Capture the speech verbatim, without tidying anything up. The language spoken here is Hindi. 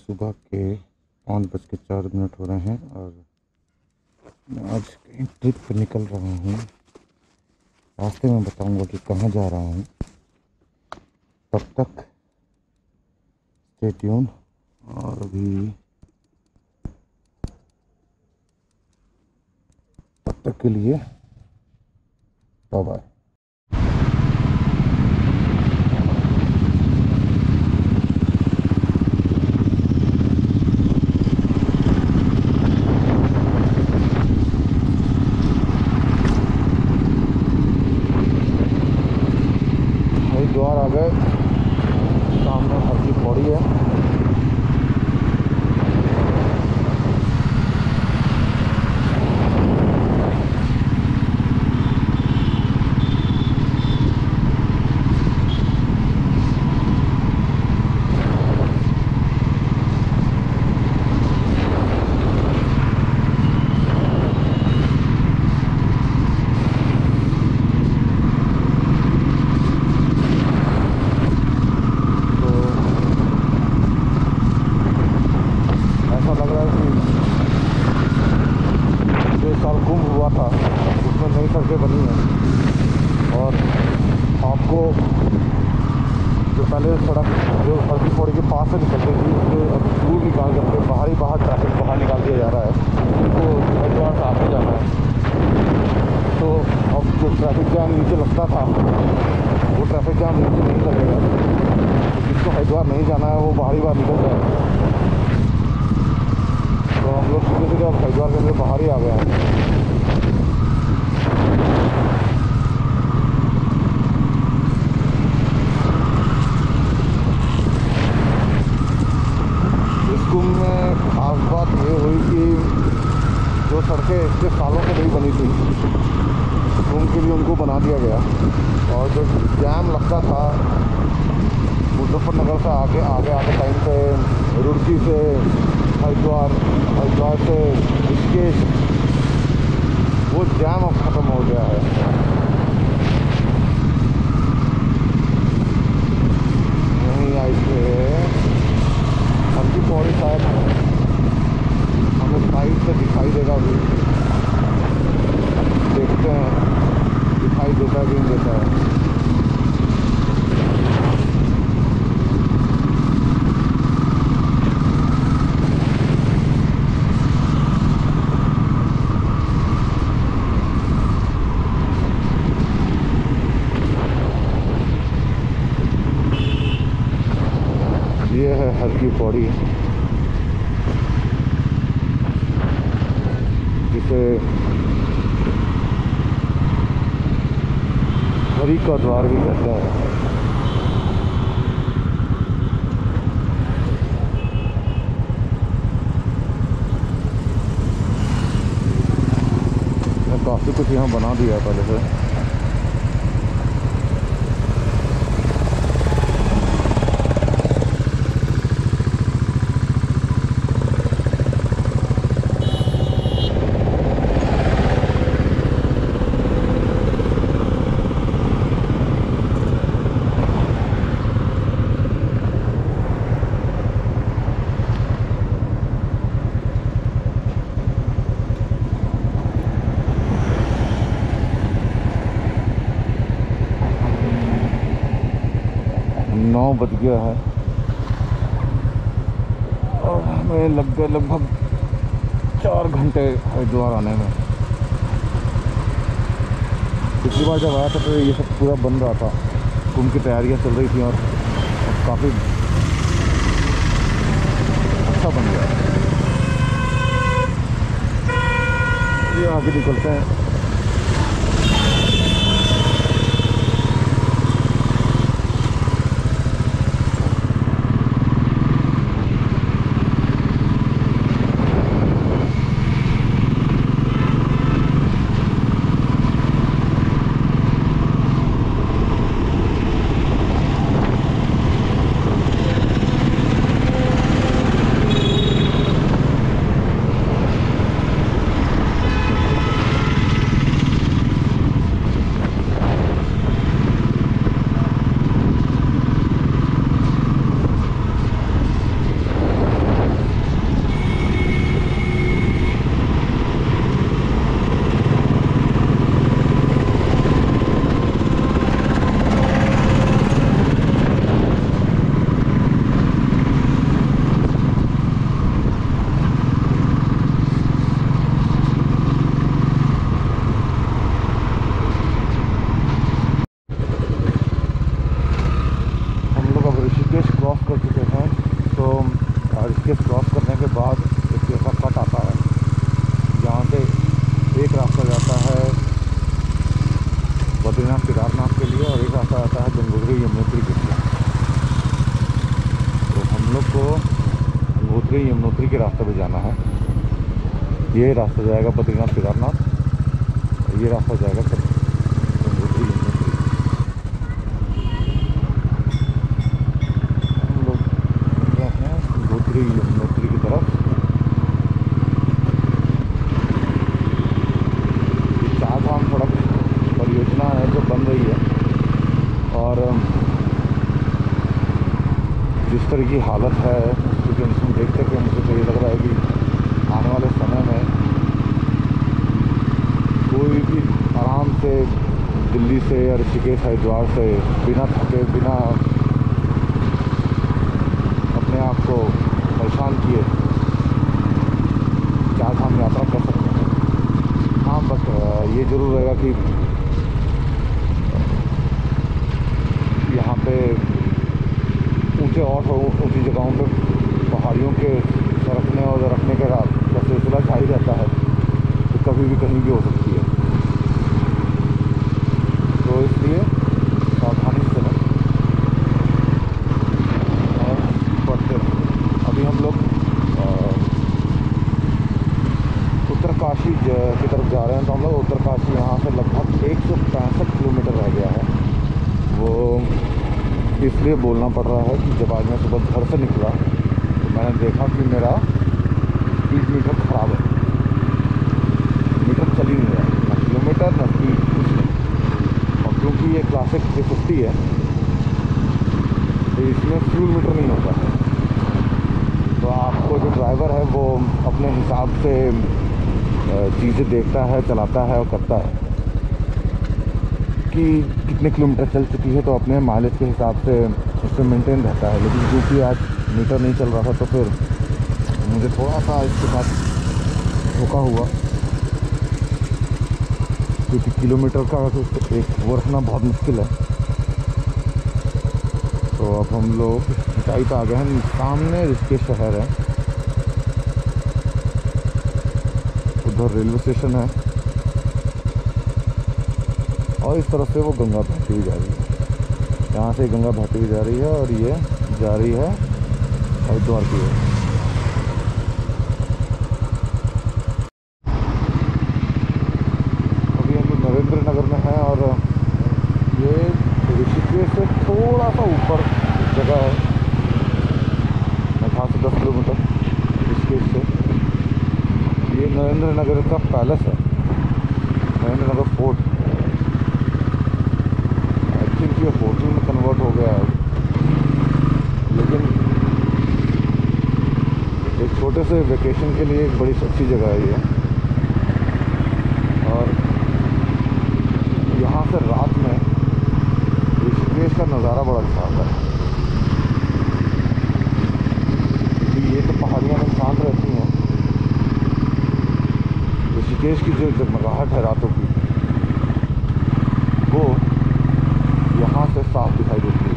सुबह के पाँच बज के चार मिनट हो रहे हैं और मैं आज कहीं ट्रिप पर निकल रहा हूँ। रास्ते में बताऊंगा कि कहाँ जा रहा हूँ। तब तक स्टे ट्यून। और अभी तब तक के लिए बाय बाय। हरिद्वार आ गए, सामने हर की पौड़ी है। कुंभ हुआ था उसमें नई सड़कें बनी हैं और आपको जो पहले सड़क जो हल्की पौड़ी के पास से निकलती थी उसको अब दूर निकाल करके बाहर ही बाहर ट्रैफिक बाहर निकाल दिया जा रहा है। तो हरिद्वार से आगे जाना है तो अब जो ट्रैफिक जाम नीचे लगता था वो ट्रैफिक जाम नीचे नहीं लगेगा। तो जिसको हरिद्वार नहीं जाना है वो बाहर ही बाहर निकल जाएगा। तो हम लोग सीधे सीधे अब हरिद्वार के अंदर बाहर ही आ गए हैं। इस कुंभ में खास बात ये हुई कि जो सड़कें इतने सालों से नहीं बनी थी कुंभ के लिए उनको बना दिया गया। और जो जाम लगता था मुजफ्फरनगर से आगे आगे आगे टाइम पे रुड़की से हरिद्वार, हरिद्वार से ऋषिकेश, वो जाम अब ख़त्म हो गया है। यहीं आई थे हल्की पौड़ी शायद हमें साइड से दिखाई देगा। अभी देखते हैं दिखाई देता है कि नहीं देता है। ये है हल्की पौड़ी जिसे हरि का द्वार भी कहते हैं। काफ़ी कुछ यहाँ बना दिया पहले से। नौ बज गया है और हमें लग गए लगभग चार घंटे हरिद्वार आने में। पिछली बार जब आया था तो ये सब पूरा बन रहा था, कुंभ की तैयारियां चल रही थी और काफ़ी अच्छा बन गया। ये आगे निकलते हैं। के बाद एक ऐसा कट आता है जहाँ से एक रास्ता जाता है बद्रीनाथ केदारनाथ के लिए और एक रास्ता आता है गंगोत्री यमुनोत्री के लिए। तो हम लोग को गंगोत्री यमुनोत्री के रास्ते पे जाना है। ये रास्ता जाएगा बद्रीनाथ केदारनाथ और ये रास्ता जाएगा गंगोत्री यमुनोत्री। हम लोग हैं गंगोत्री यमुनोत्री की तरफ। ये चार धाम सड़क परियोजना है जो बन रही है और जिस तरह की हालत है उसकी टेंशन देखते हुए मुझे तो ये लग रहा है कि आने वाले समय में कोई भी आराम से दिल्ली से या ऋषिकेश हरिद्वार से बिना थके बिना अपने आप को परेशान किए चार धाम यात्रा कर सकते हैं। हाँ, बस ये ज़रूर रहेगा कि यहाँ पे ऊंचे और ऊंची जगहों पे पहाड़ियों के सरकने और रखने के रात का सिलसिला जारी रहता है, तो कभी भी कहीं भी हो सकती है। तो इसलिए सावधानी से चलें और बढ़ते रहें। अभी हम लोग उत्तरकाशी की तरफ जा रहे हैं। तो हम लोग उत्तरकाशी यहाँ से लगभग एक सौ पैंसठ किलोमीटर रह गया है। वो इसलिए बोलना पड़ रहा है कि जब आज मैं सुबह घर से निकला तो मैंने देखा कि मेरा स्पीड मीटर ख़राब है। मीटर चल ही नहीं रहा, ना किलोमीटर ना स्पीड, कुछ नहीं। और क्योंकि ये क्लासिक थ्री फिफ्टी है तो इसमें फ्यूल मीटर नहीं होता है। तो आपको जो ड्राइवर है वो अपने हिसाब से चीज़ें देखता है, चलाता है और करता है कि कितने किलोमीटर चल चुकी है, तो अपने माइलेज के हिसाब से उससे मेंटेन रहता है। लेकिन क्योंकि आज मीटर नहीं चल रहा था तो फिर मुझे थोड़ा सा इसके साथ धोखा हुआ, क्योंकि किलोमीटर का एक वो रखना बहुत मुश्किल है। तो अब हम लोग ऊंचाई पे आ गए हैं। सामने ऋषिकेश शहर है, उधर रेलवे स्टेशन है और इस तरफ से वो गंगा बहती हुई जा रही है। यहाँ से गंगा बहती हुई जा रही है और ये जा रही है हरिद्वार की ओर। अभी हम नरेंद्र नगर में हैं और ये ऋषिकेश से थोड़ा सा ऊपर जगह है, यहाँ से दस किलोमीटर ऋषिकेश से। ये नरेंद्र नगर का पैलेस है, नरेंद्र नगर फोर्ट। ये होटल में कन्वर्ट हो गया है, लेकिन एक छोटे से वेकेशन के लिए एक बड़ी अच्छी जगह है ये। और यहाँ से रात में ऋषिकेश का नज़ारा बड़ा अच्छा आता है, क्योंकि ये तो पहाड़ियाँ में शांत रहती हैं। ऋषिकेश की जो जगमगाहट है रातों की वो यहाँ से साफ दिखाई देती है।